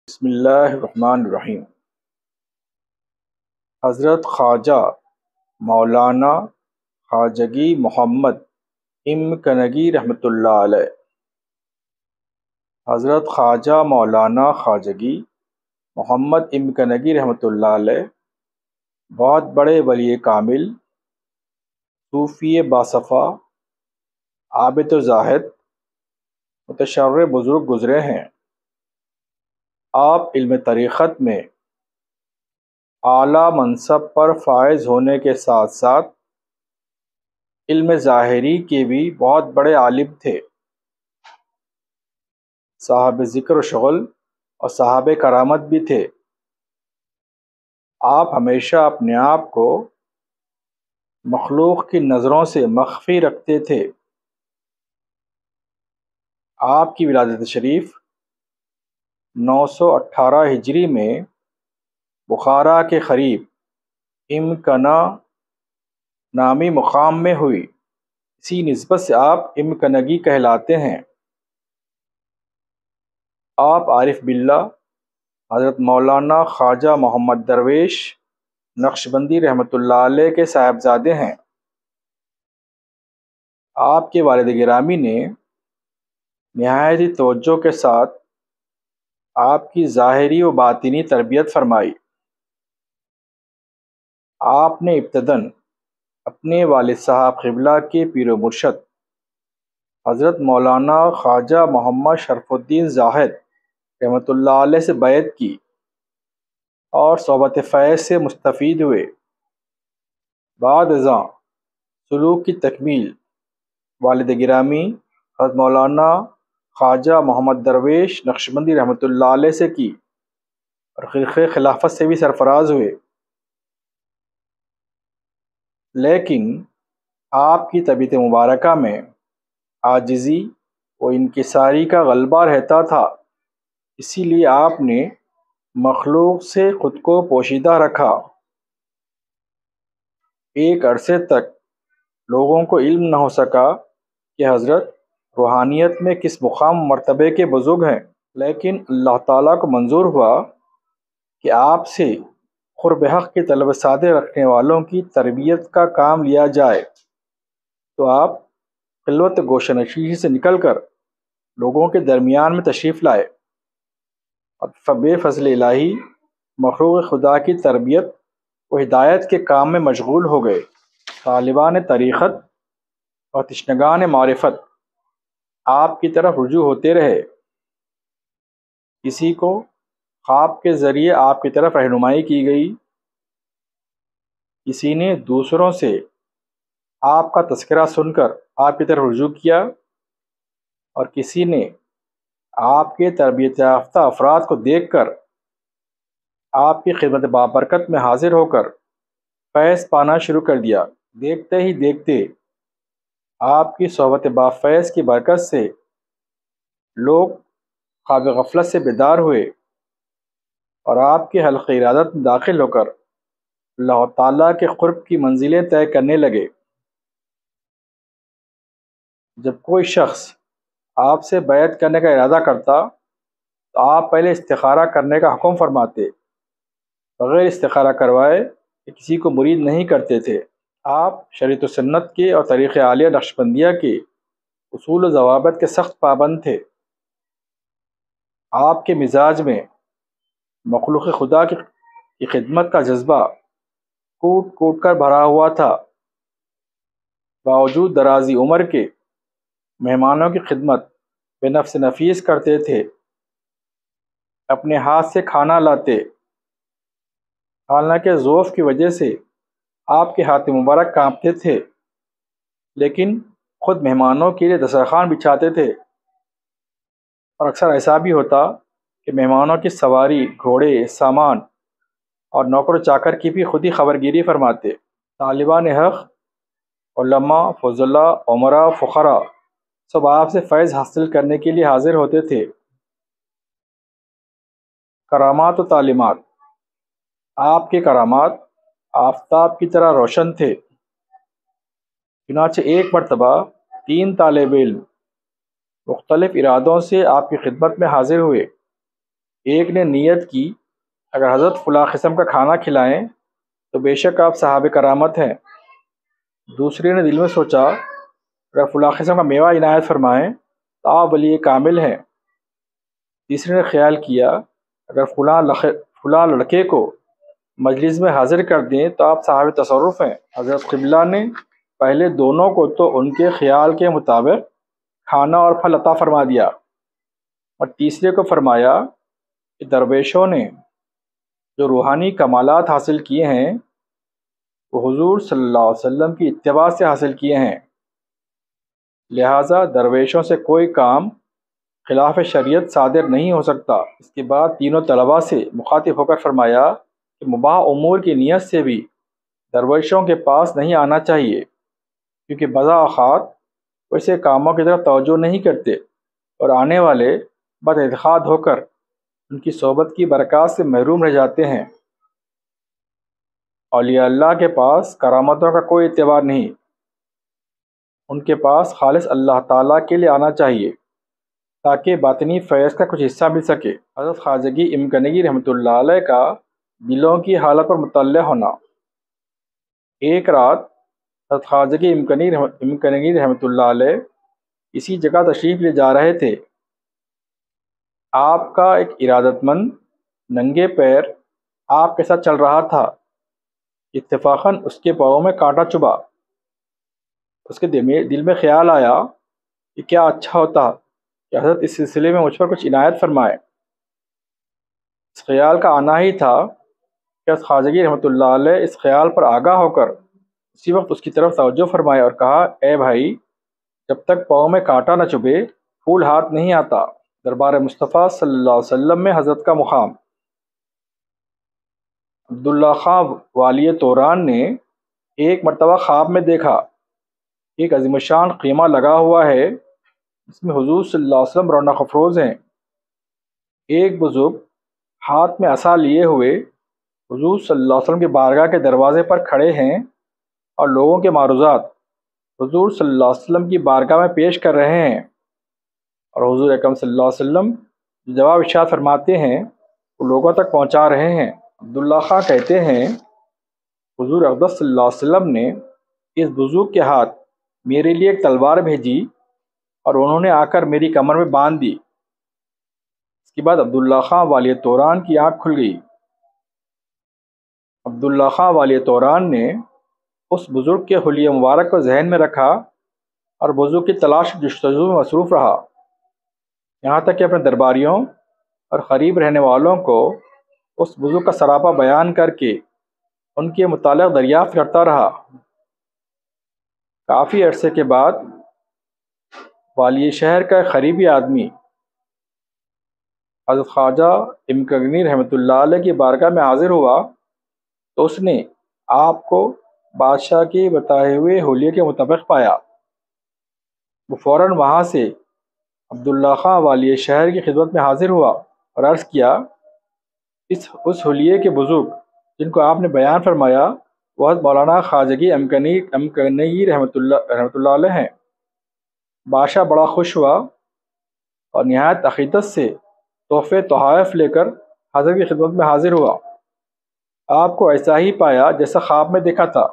بسم اللہ الرحمن الرحیم۔ حضرت خواجہ مولانا خواجگی محمد ام کنگی رحمۃ اللہ علیہ۔ حضرت خواجہ مولانا خواجگی محمد ام کنگی رحمۃ اللہ علیہ بہت بڑے ولی کامل، صوفی باصفا، عابد و زاہد، متشرع بزرگ گزرے ہیں۔ آپ علم طریقت میں اعلیٰ منصب پر فائز ہونے کے ساتھ ساتھ علم ظاہری کے بھی بہت بڑے عالم تھے، صاحب ذکر و شغل اور صاحب کرامت بھی تھے۔ آپ ہمیشہ اپنے آپ کو مخلوق کی نظروں سے مخفی رکھتے تھے۔ آپ کی ولادت شریف 918 ہجری میں بخارا کے قریب امکنہ نامی مقام میں ہوئی، اسی نسبت سے آپ امکنگی کہلاتے ہیں۔ آپ عارف باللہ حضرت مولانا خواجہ محمد درویش نقشبندی رحمۃ اللہ علیہ کے صاحبزادے ہیں۔ آپ کے والد گرامی نے نہایت ہی توجہ کے ساتھ آپ کی ظاہری و باطنی تربیت فرمائی۔ آپ نے ابتداً اپنے والد صاحب قبلہ کے پیر و مرشد حضرت مولانا خواجہ محمد شرف الدین زاہد رحمۃ اللہ علیہ سے بیعت کی اور صحبت فیض سے مستفید ہوئے۔ بعد ازاں سلوک کی تکمیل والد گرامی حضرت مولانا خواجہ محمد درویش نقشبندی رحمۃ اللہ علیہ سے کی اور خرقہ خلافت سے بھی سرفراز ہوئے، لیکن آپ کی طبیعت مبارکہ میں عاجزی و انکساری کا غلبہ رہتا تھا، اسی لیے آپ نے مخلوق سے خود کو پوشیدہ رکھا۔ ایک عرصے تک لوگوں کو علم نہ ہو سکا کہ حضرت روحانیت میں کس مقام مرتبے کے بزرگ ہیں، لیکن اللہ تعالیٰ کو منظور ہوا کہ آپ سے قرب حق کے طلب سادے رکھنے والوں کی تربیت کا کام لیا جائے، تو آپ خلوت گوشہ نشینی سے نکل کر لوگوں کے درمیان میں تشریف لائے اور بے فضل الہی مخلوق خدا کی تربیت و ہدایت کے کام میں مشغول ہو گئے۔ طالبان طریقت اور تشنگان معرفت آپ کی طرف رجوع ہوتے رہے۔ کسی کو خواب کے ذریعے آپ کی طرف رہنمائی کی گئی، کسی نے دوسروں سے آپ کا تذکرہ سن کر آپ کی طرف رجوع کیا، اور کسی نے آپ کے تربیت یافتہ افراد کو دیکھ کر آپ کی خدمت بابرکت میں حاضر ہو کر فیض پانا شروع کر دیا۔ دیکھتے ہی دیکھتے آپ کی صحبت بافیض کی برکت سے لوگ خواب غفلت سے بیدار ہوئے اور آپ کے حلقہ ارادت میں داخل ہو کر اللہ تعالیٰ کے قرب کی منزلیں طے کرنے لگے۔ جب کوئی شخص آپ سے بیعت کرنے کا ارادہ کرتا تو آپ پہلے استخارہ کرنے کا حکم فرماتے، بغیر استخارہ کروائے کہ کسی کو مرید نہیں کرتے تھے۔ آپ شریعت و سنت کے اور طریق عالیہ نقشبندیہ کے اصول و ضوابط کے سخت پابند تھے۔ آپ کے مزاج میں مخلوق خدا کی خدمت کا جذبہ کوٹ کوٹ کر بھرا ہوا تھا۔ باوجود درازی عمر کے مہمانوں کی خدمت بے نفس نفیس کرتے تھے، اپنے ہاتھ سے کھانا لاتے، حالانکہ ضعف کی وجہ سے آپ کے ہاتھ مبارک کانپتے تھے، لیکن خود مہمانوں کے لیے دسترخوان بچھاتے تھے، اور اکثر ایسا بھی ہوتا کہ مہمانوں کی سواری، گھوڑے، سامان اور نوکر و چاکر کی بھی خود ہی خبرگیری فرماتے۔ طالبان حق، علماء، فضلاء، عمراء، فقراء سب آپ سے فیض حاصل کرنے کے لیے حاضر ہوتے تھے۔ کرامات و تعلیمات۔ آپ کے کرامات آفتاب کی طرح روشن تھے۔ چنانچہ ایک مرتبہ 3 طالب علم مختلف ارادوں سے آپ کی خدمت میں حاضر ہوئے۔ ایک نے نیت کی اگر حضرت فلاں قسم کا کھانا کھلائیں تو بے شک آپ صاحب کرامت ہیں۔ دوسرے نے دل میں سوچا اگر فلاں قسم کا میوہ عنایت فرمائیں تو آپ ولی کامل ہیں۔ تیسرے نے خیال کیا اگر فلاں لڑکے کو مجلس میں حاضر کر دیں تو آپ صاحب تصرف ہیں۔ حضرت قبلہ نے پہلے دونوں کو تو ان کے خیال کے مطابق کھانا اور پھل عطا فرما دیا، اور تیسرے کو فرمایا کہ درویشوں نے جو روحانی کمالات حاصل کیے ہیں وہ حضور صلی اللہ علیہ وسلم کی اتباع سے حاصل کیے ہیں، لہٰذا درویشوں سے کوئی کام خلاف شریعت صادر نہیں ہو سکتا۔ اس کے بعد تینوں طلباء سے مخاطب ہو کر فرمایا کہ مباح امور کی نیت سے بھی درویشوں کے پاس نہیں آنا چاہیے، کیونکہ بذا اوقات ویسے کاموں کی طرف توجہ نہیں کرتے اور آنے والے بد اعتقاد ہو کر ان کی صحبت کی برکات سے محروم رہ جاتے ہیں۔ اولیاء اللہ کے پاس کرامتوں کا کوئی اعتبار نہیں، ان کے پاس خالص اللہ تعالیٰ کے لیے آنا چاہیے تاکہ باطنی فیض کا کچھ حصہ مل سکے۔ حضرت خواجگی امکنگی رحمۃ اللہ علیہ کا دلوں کی حالت پر مطلع ہونا۔ ایک رات حضرت خواجگی امکنگی رحمۃ اللہ علیہ کسی جگہ تشریف لے جا رہے تھے۔ آپ کا ایک ارادت مند ننگے پیر آپ کے ساتھ چل رہا تھا، اتفاقاً اس کے پاؤں میں کانٹا چبھا۔ اس کے دل میں خیال آیا کہ کیا اچھا ہوتا کہ حضرت اس سلسلے میں مجھ پر کچھ عنایت فرمائے۔ اس خیال کا آنا ہی تھا کہ حضرت خواجگی رحمۃ اللہ علیہ اس خیال پر آگاہ ہو کر اسی وقت اس کی طرف توجہ فرمائے اور کہا، اے بھائی، جب تک پاؤں میں کانٹا نہ چبھے پھول ہاتھ نہیں آتا۔ دربار مصطفیٰ صلی اللہ علیہ وسلم میں حضرت کا مقام۔ عبداللہ خان والی توران نے ایک مرتبہ خواب میں دیکھا، ایک عظیم الشان خیمہ لگا ہوا ہے جس میں حضور صلی اللہ علیہ وسلم رونق افروز ہیں۔ ایک بزرگ ہاتھ میں عصا لیے ہوئے حضور صلی اللہ علیہ وسلم کی بارگاہ کے دروازے پر کھڑے ہیں اور لوگوں کے معروضات حضور صلی اللہ علیہ وسلم کی بارگاہ میں پیش کر رہے ہیں، اور حضور اکرم صلی اللہ علیہ وسلم جو جواب ارشاد فرماتے ہیں وہ لوگوں تک پہنچا رہے ہیں۔ عبداللہ خان کہتے ہیں حضور اقدس صلی اللہ علیہ وسلم نے اس بزرگ کے ہاتھ میرے لیے ایک تلوار بھیجی اور انہوں نے آ کر میری کمر میں باندھ دی۔ اس کے بعد عبداللہ خان والی توران کی آنکھ کھل گئی۔ عبداللہ خان والی توران نے اس بزرگ کے حلیہ مبارک کو ذہن میں رکھا اور بزرگ کی تلاش جستجو میں مصروف رہا، یہاں تک کہ اپنے درباریوں اور قریب رہنے والوں کو اس بزرگ کا سراپا بیان کر کے ان کے متعلق دریافت کرتا رہا۔ کافی عرصے کے بعد والی شہر کا ایک قریبی آدمی حضرت خواجہ امکنگی رحمۃ اللہ علیہ کی بارگاہ میں حاضر ہوا تو اس نے آپ کو بادشاہ کے بتائے ہوئے حلیے کے مطابق پایا۔ وہ فوراً وہاں سے عبداللہ خان والی شہر کی خدمت میں حاضر ہوا اور عرض کیا، اس حلیے کے بزرگ جن کو آپ نے بیان فرمایا وہ حضرت مولانا خواجگی امکنگی رحمۃ اللہ علیہ ہیں۔ بادشاہ بڑا خوش ہوا اور نہایت عقیدت سے تحفے تحائف لے کر حضرت کی خدمت میں حاضر ہوا۔ آپ کو ایسا ہی پایا جیسا خواب میں دیکھا تھا۔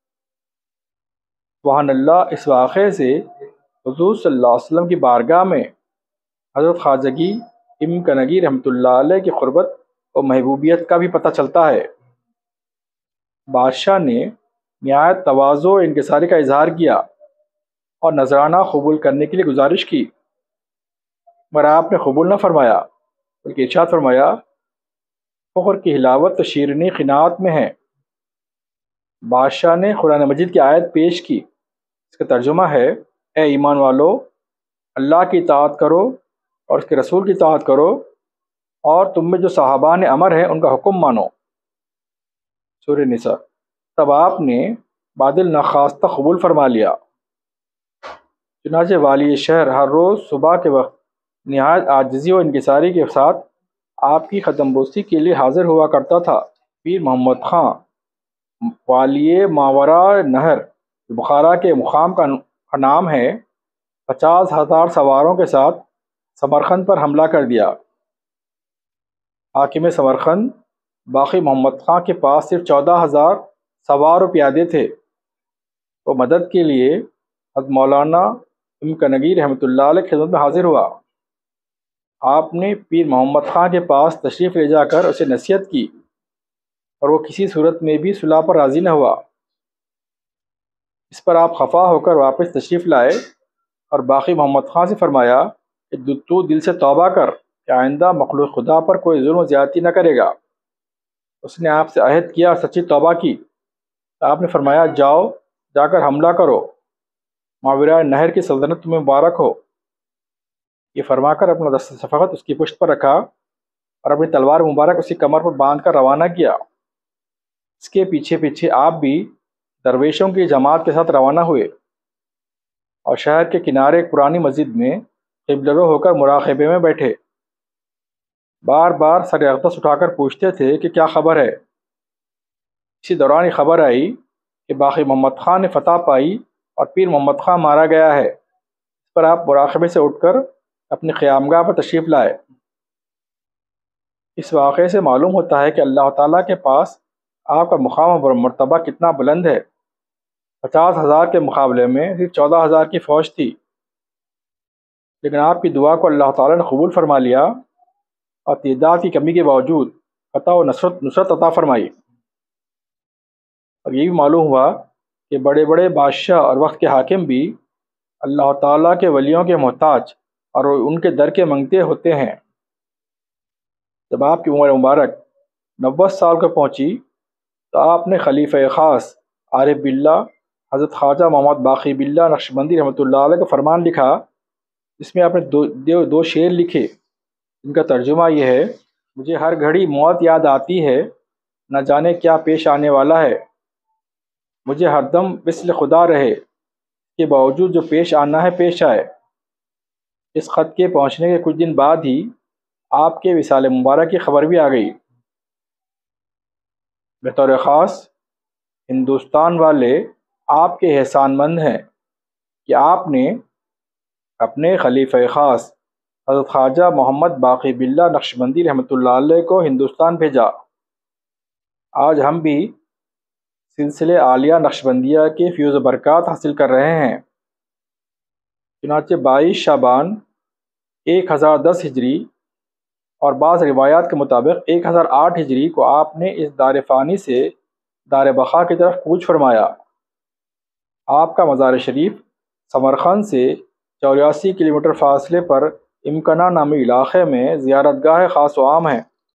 سبحان اللہ، اس واقعے سے حضور صلی اللہ علیہ وسلم کی بارگاہ میں حضرت خواجگی امکنگی رحمۃ اللہ علیہ کی قربت اور محبوبیت کا بھی پتہ چلتا ہے۔ بادشاہ نے نہایت تواضع و انکساری کا اظہار کیا اور نذرانہ قبول کرنے کے لیے گزارش کی، مگر آپ نے قبول نہ فرمایا، بلکہ ارشاد فرمایا، فخر کی حلاوت تو شیرینی قناعت میں ہے۔ بادشاہ نے قرآن مجید کی آیت پیش کی، اس کا ترجمہ ہے، اے ایمان والو، اللہ کی اطاعت کرو اور اس کے رسول کی اطاعت کرو، اور تم میں جو صحابان امر ہیں ان کا حکم مانو۔ سورہ نساء۔ تب آپ نے بادل ناخواستہ قبول فرما لیا۔ چنانچہ والی شہر ہر روز صبح کے وقت نہایت عاجزی و انکساری کے ساتھ آپ کی قدم بوسی کے لیے حاضر ہوا کرتا تھا۔ پیر محمد خان والی ماورا نہر بخارا کے مقام کا نام ہے، 50,000 سواروں کے ساتھ سمرقند پر حملہ کر دیا۔ حاکم سمرقند باقی محمد خان کے پاس صرف 14,000 سوار و پیادے تھے۔ وہ مدد کے لیے حضرت مولانا امکنگی رحمۃ اللہ علیہ کی خدمت میں حاضر ہوا۔ آپ نے پیر محمد خان کے پاس تشریف لے جا کر اسے نصیحت کی اور وہ کسی صورت میں بھی صلح پر راضی نہ ہوا۔ اس پر آپ خفا ہو کر واپس تشریف لائے اور باقی محمد خان سے فرمایا کہ تو دل سے توبہ کر کہ آئندہ مخلوق خدا پر کوئی ظلم و زیادتی نہ کرے گا۔ اس نے آپ سے عہد کیا اور سچی توبہ کی۔ آپ نے فرمایا جاؤ، جا کر حملہ کرو، ماورائے نہر کی سلطنت تمہیں مبارک ہو۔ یہ فرما کر اپنا دست شفقت اس کی پشت پر رکھا اور اپنی تلوار مبارک اس کی کمر پر باندھ کر روانہ کیا۔ اس کے پیچھے پیچھے آپ بھی درویشوں کی جماعت کے ساتھ روانہ ہوئے اور شہر کے کنارے ایک پرانی مسجد میں قبلہ رو ہو کر مراقبے میں بیٹھے۔ بار بار سر اقدس اٹھا کر پوچھتے تھے کہ کیا خبر ہے۔ اسی دوران یہ خبر آئی کہ باقی محمد خان نے فتح پائی اور پیر محمد خان مارا گیا ہے۔ اس پر آپ مراقبے سے اٹھ کر اپنی قیامگاہ پر تشریف لائے۔ اس واقعے سے معلوم ہوتا ہے کہ اللہ تعالیٰ کے پاس آپ کا مقام اور مرتبہ کتنا بلند ہے۔ 50,000 کے مقابلے میں صرف 14,000 کی فوج تھی، لیکن آپ کی دعا کو اللہ تعالیٰ نے قبول فرما لیا اور تعداد کی کمی کے باوجود فتح و نصرت عطا فرمائی۔ اور یہ بھی معلوم ہوا کہ بڑے بڑے بادشاہ اور وقت کے حاکم بھی اللہ تعالیٰ کے ولیوں کے محتاج اور ان کے در کے منگتے ہوتے ہیں۔ جب آپ کی عمر مبارک 90 سال کو پہنچی تو آپ نے خلیفہ خاص عارف باللہ حضرت خواجہ محمد باقی باللہ نقشبندی رحمۃ اللہ علیہ کا فرمان لکھا، جس میں آپ نے دو شعر لکھے، ان کا ترجمہ یہ ہے: مجھے ہر گھڑی موت یاد آتی ہے، نہ جانے کیا پیش آنے والا ہے۔ مجھے ہر دم وصل خدا رہے، کے باوجود جو پیش آنا ہے پیش آئے۔ اس خط کے پہنچنے کے کچھ دن بعد ہی آپ کے وصال مبارک کی خبر بھی آ گئی۔ بطور خاص ہندوستان والے آپ کے احسان مند ہیں کہ آپ نے اپنے خلیفہ خاص حضرت خواجہ محمد باقی باللہ نقشبندی رحمۃ اللہ علیہ کو ہندوستان بھیجا۔ آج ہم بھی سلسلے عالیہ نقشبندیہ کے فیوز و برکات حاصل کر رہے ہیں۔ چنانچہ 22 شعبان 1010 ہجری اور بعض روایات کے مطابق 1008 ہجری کو آپ نے اس دار فانی سے دار بقا کی طرف کوچ فرمایا۔ آپ کا مزار شریف سمرقند سے 84 کلومیٹر فاصلے پر امکنہ نامی علاقے میں زیارت گاہ خاص و عام ہے۔